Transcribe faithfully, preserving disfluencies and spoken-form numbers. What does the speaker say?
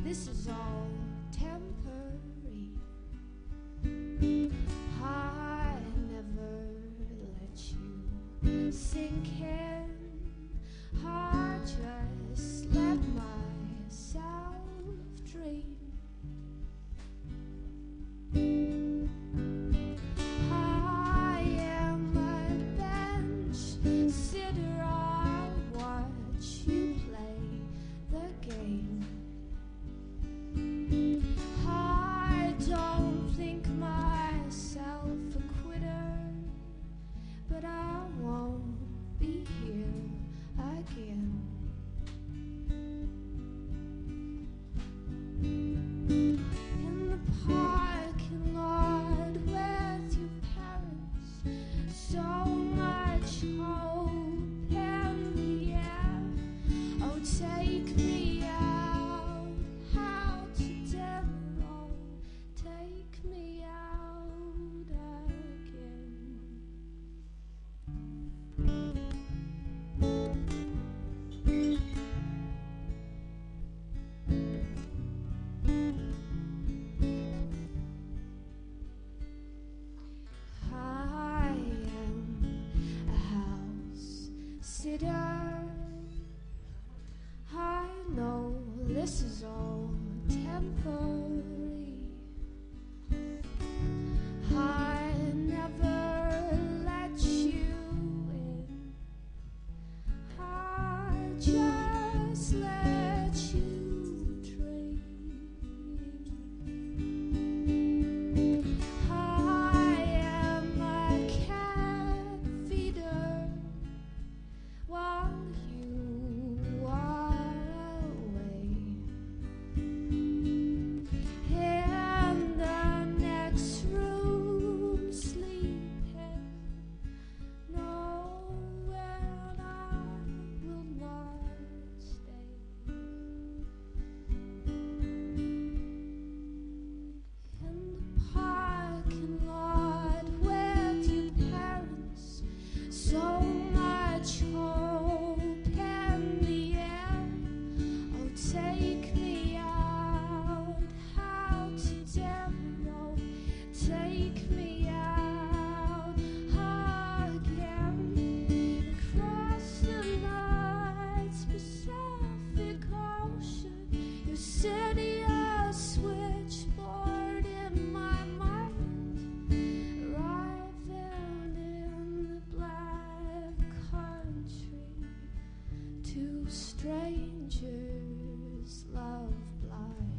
this is all temporary. I never let you sink in. I just let myself dream. I am a bench sitter. I watch you play the game. I don't think myself a quitter, but I won't be here again. In the parking lot with your parents, so much hope in the air. Oh, take me out, out to dinner. Take me out again. I am a house sitter. I know this is all temporary. I never let you in. I just let you dream. I am a cat feeder while you are away. In the next room sleeping, knowing I will not stay. In the parking lot with your parents, so much hope in the air. Oh, take me out, out to dinner. Take me out again, across the night's Pacific Ocean. Your city a switchboard in my mind, arriving in the black country. Two strangers, love blind.